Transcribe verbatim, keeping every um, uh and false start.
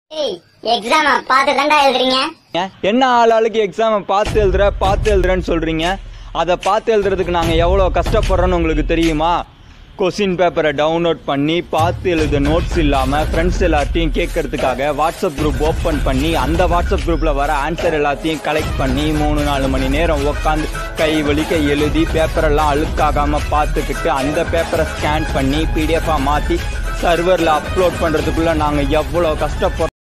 Exam பார்த்து தாண்டா எழுதுறீங்க. என்ன ஆளாளுக்கு எக்ஸாம் பார்த்து எழுதுற பார்த்து எழுதுறேன்னு சொல்றீங்க. அதை பார்த்து எழுதுறதுக்கு நாங்கள் எவ்வளோ கஷ்டப்படுறோன்னு உங்களுக்கு தெரியுமா? கொஸ்டின் பேப்பரை டவுன்லோட் பண்ணி பார்த்து எழுத நோட்ஸ் இல்லாமல் ஃப்ரெண்ட்ஸ் எல்லாத்தையும் கேட்கறதுக்காக வாட்ஸ்அப் குரூப் ஓப்பன் பண்ணி அந்த வாட்ஸ்அப் குரூப்பில் வர ஆன்சர் எல்லாத்தையும் கலெக்ட் பண்ணி மூணு நாலு மணி நேரம் உட்காந்து கை வலிக்க எழுதி பேப்பரெல்லாம் அழுக்காகாமல் பார்த்துக்கிட்டு அந்த பேப்பரை ஸ்கேன் பண்ணி பிடிஎஃபாக மாற்றி சர்வரில் அப்லோட் பண்ணுறதுக்குள்ளே நாங்கள் எவ்வளோ கஷ்டப்படுறோம்.